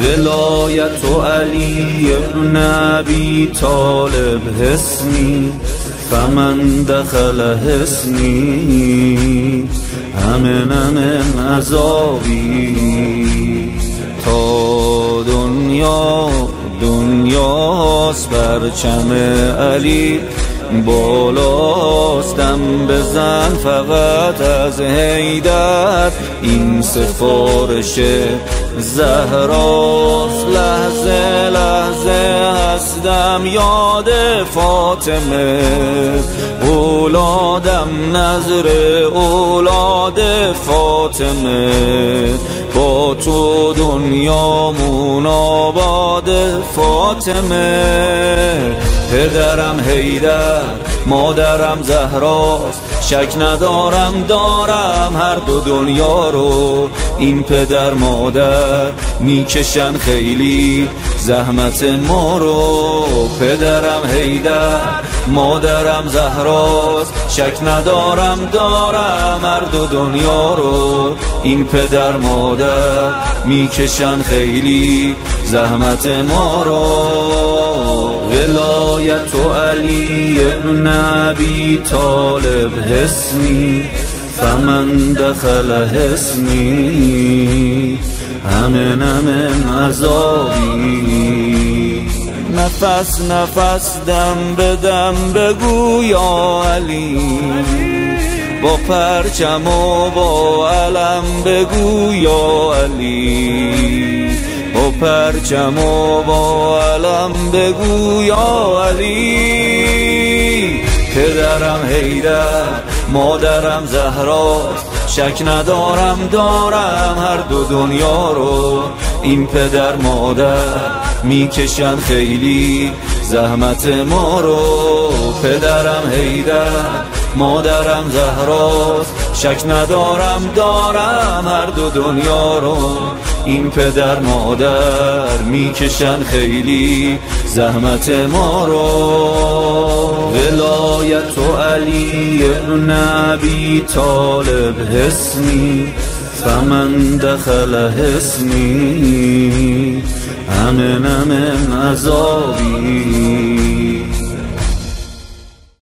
ولایت علی ابن ابی طالب حصنی فمن دخل حصنی امن من عذابی. تا دنیاست پرچم علی بالاستم بزن فقط از حیدر، این سفارش زهراست. لحظه لحظه هستم یاد فاطمه، اولادم نظر اولاد فاطمه. با تو دنیامون آباد فاطمه. پدرم حیدر مادرم زهراست، شک ندارم دارم هر دو دنیا رو. این پدر مادر میکشن خیلی زحمت ما رو. پدرم حیدر مادرم زهراست، شک ندارم دارم هر دو دنیا رو. این پدر مادر میکشن خیلی زحمت ما رو. ولایت علی ابن ابی طالب حصنی فمن دخل حصنی امن من عذابی. نفس نفس دم به دم بگو یا علی، با پرچم و با علم بگو یا علی. با پرچم و با علم بگو یا علی. پدرم حیدر مادرم زهراست، شک ندارم دارم هر دو دنیا رو. این پدر مادر میکشن خیلی زحمت ما رو. پدرم حیدر مادرم زهراست، شک ندارم دارم هر دو دنیا رو. این پدر مادر میکشن خیلی زحمت ما رو. ولایت علی ابن ابی طالب حصنی فمن دخل حصنی امن من عذابی.